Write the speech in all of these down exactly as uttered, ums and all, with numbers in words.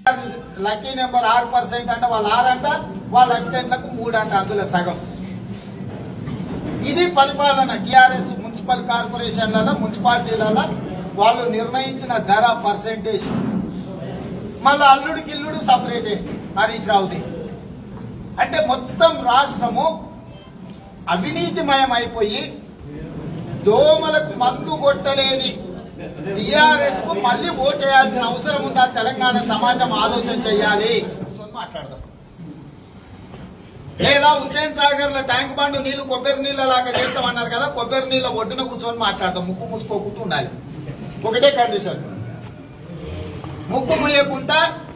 Lucky number ఆరు percent అంట, వాళ్ళ ఆరంట, వాళ్ళ అసిస్టెంట్లకు మూడు అంట, అందులో సగం. ఇది పరిపాలన. టిఆర్ఎస్ మున్సిపల్ కార్పొరేషన్లలో మున్సిపాలిటీలలో వాళ్ళు నిర్ణయించిన ధర పర్సెంటేజ్. మళ్ళీ అల్లుడికి ఇల్లుడు సపరేటే హరీష్ రావుది. అంటే మొత్తం రాష్ట్రము అవినీతిమయం అయిపోయి దోమలకు మందు కొట్టలేని టిఆర్ఎస్ కు మళ్ళీ ఓటేయాల్సిన అవసరం ఉందా? తెలంగాణ సమాజం ఆలోచన చేయాలి. మాట్లాడదాం. లేదా హుస్సేన్ సాగర్ లో ట్యాంక్ బండ్ నీళ్లు కొబ్బరి నీళ్ళ లాగా చేస్తామన్నారు కదా, కొబ్బరి నీళ్ళ ఒడ్డున కూర్చొని మాట్లాడదాం. ముక్కు మూసుకోకుండా ఉండాలి. ఒకటే కండిషన్, ముక్కు మూయకుండా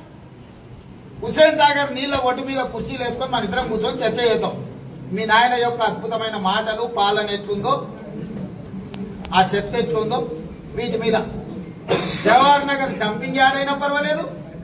హుస్సేన్ సాగర్ నీళ్ల ఒడ్డు మీద కుర్చీలు వేసుకొని మన ఇద్దరం కూర్చొని చర్చ చేద్దాం. మీ నాయన యొక్క అద్భుతమైన మాటలు, పాలన ఎట్లుందో, ఆ శక్తి ఎట్లుందో వీటి మీద. జవహర్ నగర్ డంపింగ్ యార్డ్ అయినా పర్వాలేదు,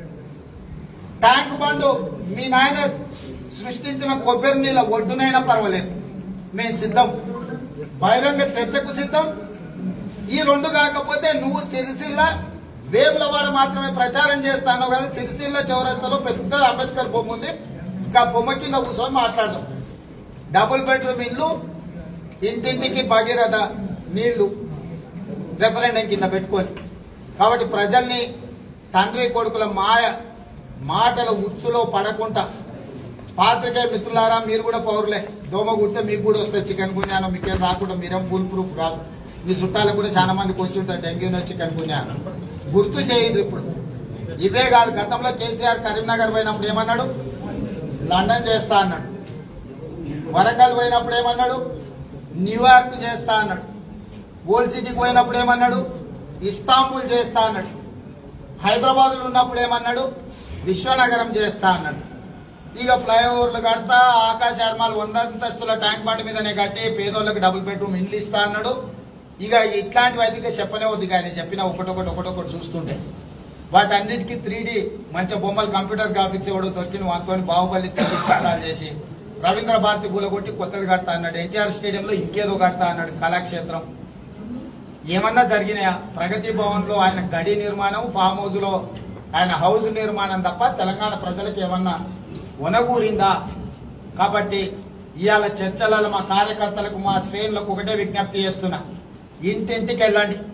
ట్యాంక్ బండ్ మీ నాయన సృష్టించిన కొబ్బరి నీళ్ళ ఒడ్డునైనా పర్వాలేదు, మేము సిద్ధం. బహిరంగ చర్చకు సిద్ధం. ఈ రెండు కాకపోతే నువ్వు సిరిసిల్ల వేములవాడ మాత్రమే ప్రచారం చేస్తాను కదా, సిరిసిల్ల చౌరస్తాలో పెద్ద అంబేద్కర్ బొమ్మ ఉంది, ఇంకా బొమ్మ కింద కూర్చొని మాట్లాడదాం. డబుల్ బెడ్రూమ్ ఇల్లు, ఇంటింటికి భగీరథ నీళ్లు రెఫరెండం కింద పెట్టుకొని. కాబట్టి ప్రజల్ని తండ్రి కొడుకుల మాయ మాటల ఉచ్చులో పడకుండా, పాత్రికేయ మిత్రులారా మీరు కూడా పౌరులే, దోమ కుడితే మీకు కూడా వస్తాయి చికెన్ గున్యాను, మీకేం రాకుండా మీరేం ఫుల్ ప్రూఫ్ కాదు. మీ చుట్టాలకు కూడా చాలా మందికి వచ్చి ఉంటారు డెంగ్యూనో చికెన్ గున్యాను. గుర్తు చేయండి. ఇప్పుడు ఇవే కాదు, గతంలో కేసీఆర్ కరీంనగర్ పోయినప్పుడు ఏమన్నాడు? లండన్ చేస్తా అన్నాడు. వరంగల్ పోయినప్పుడు ఏమన్నాడు? న్యూయార్క్ చేస్తా అన్నాడు. ఓల్డ్ సిటీకి పోయినప్పుడు ఏమన్నాడు? ఇస్తాంబుల్ చేస్తా అన్నాడు. హైదరాబాద్ లో ఉన్నప్పుడు ఏమన్నాడు? విశ్వనగరం చేస్తా అన్నాడు. ఇక ఫ్లైఓవర్లు కడతా, ఆకాశ అర్మాలు వంద అంతస్తుల ట్యాంక్ బండ్ మీదనే కట్టి పేదోళ్ళకి డబుల్ బెడ్రూమ్ ఇల్లు ఇస్తా అన్నాడు. ఇక ఇట్లాంటివి అయితే చెప్పనే వద్దు. కానీ చెప్పిన ఒకటొకటి ఒకటొకటి చూస్తుంటే వాటన్నిటికీ త్రీ డి మంచి బొమ్మలు, కంప్యూటర్ గ్రాఫిక్స్ ఎవడో దొరికిన వాటితో బాహుబలి చేసి రవీంద్ర భారతి కూలగొట్టి కొత్తది కడతా అన్నాడు. ఎన్టీఆర్ స్టేడియంలో ఇంకేదో కడతా అన్నాడు, కళాక్షేత్రం. ఏమన్నా జరిగినాయా? ప్రగతి భవన్ లో ఆయన గడి నిర్మాణం, ఫామ్ హౌస్ లో ఆయన హౌస్ నిర్మాణం తప్ప తెలంగాణ ప్రజలకు ఏమన్నా ఒనగూరిందా? కాబట్టి ఇవాళ చర్చలలో మా కార్యకర్తలకు, మా శ్రేణులకు ఒకటే విజ్ఞప్తి చేస్తున్నా, ఇంటింటికి వెళ్ళండి.